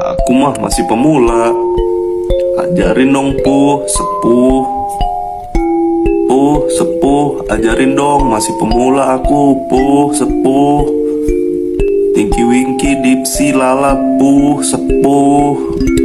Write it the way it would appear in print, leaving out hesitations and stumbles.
Aku mah masih pemula. Ajarin dong sepuh. Sepuh, ajarin dong, masih pemula aku, sepuh. Tinky Winky Dipsy Lala sepuh.